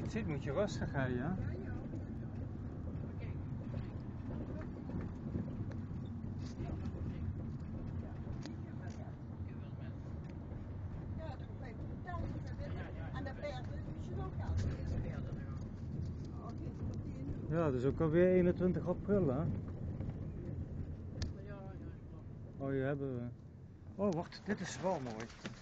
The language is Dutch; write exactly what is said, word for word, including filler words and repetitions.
het ziet moet je rustig gaan, ja? Ja, ja. Ja, dat is ook alweer eenentwintig april, hè? Oh, hier hebben we... Oh, wacht, dit is wel mooi.